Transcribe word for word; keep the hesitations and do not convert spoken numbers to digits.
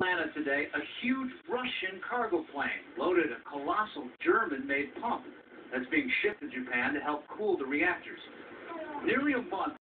Atlanta today, a huge Russian cargo plane loaded a colossal German-made pump that's being shipped to Japan to help cool the reactors. Nearly a month